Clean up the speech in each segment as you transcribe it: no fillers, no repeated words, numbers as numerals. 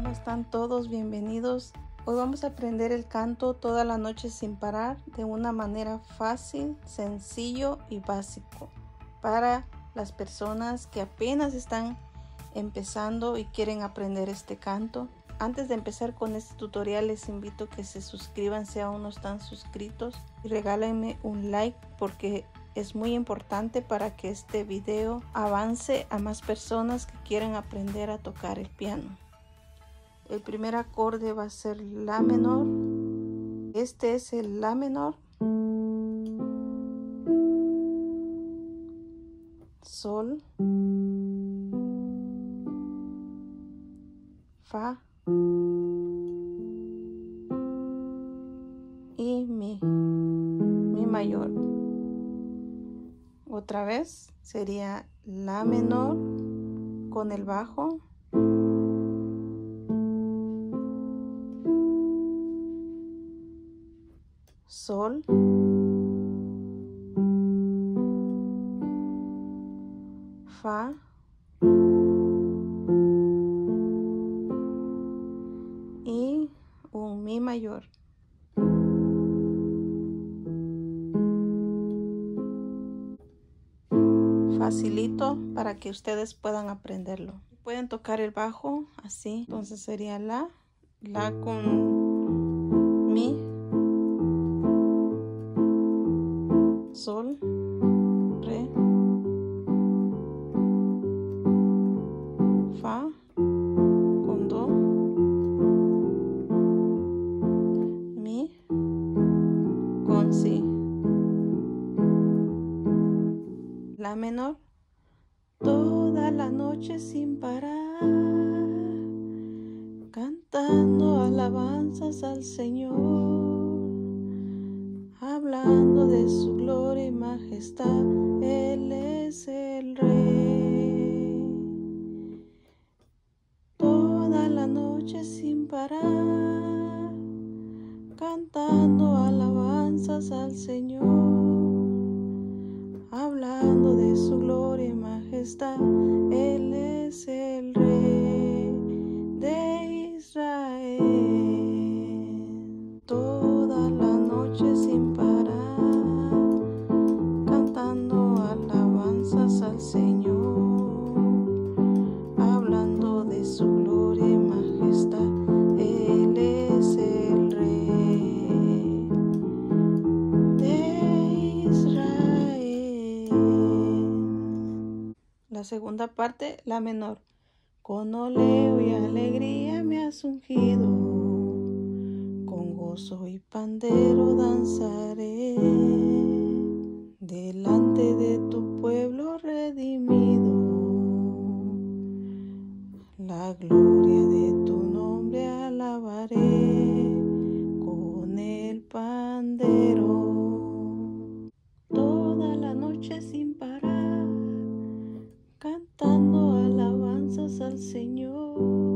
¿Cómo están todos? Bienvenidos. Hoy vamos a aprender el canto Toda la noche sin parar de una manera fácil, sencillo y básico para las personas que apenas están empezando y quieren aprender este canto. Antes de empezar con este tutorial les invito a que se suscriban si aún no están suscritos y regálenme un like porque es muy importante para que este video avance a más personas que quieren aprender a tocar el piano. El primer acorde va a ser la menor. Este es el la menor. Sol. Fa. Y mi. Mi mayor. Otra vez sería la menor con el bajo. Sol. Fa. Y un mi mayor. Facilito para que ustedes puedan aprenderlo. Pueden tocar el bajo así. Entonces sería la con mi, sol, re, fa con do, mi con si. La menor. Toda la noche sin parar, cantando alabanzas al Señor, hablando de su gloria y majestad. Él es el Rey. Toda la noche sin parar, cantando alabanzas al Señor, hablando de su gloria y majestad. Él es el Rey de Israel. Toda la noche sin parar, cantando alabanzas al Señor, hablando de su gloria y majestad. Él es el Rey de Israel. La segunda parte, la menor. Con oleo y alegría me has ungido, con gozo y pandero danzaré, delante de tu pueblo redimido, la gloria de tu nombre alabaré con el pandero. Toda la noche sin parar, cantando alabanzas al Señor,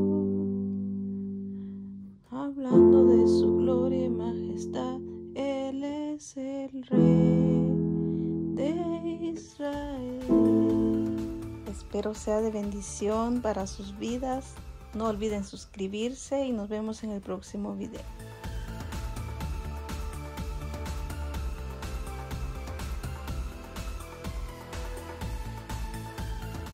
hablando de su gloria y majestad. Él es el Rey de Israel. Espero sea de bendición para sus vidas. No olviden suscribirse y nos vemos en el próximo video.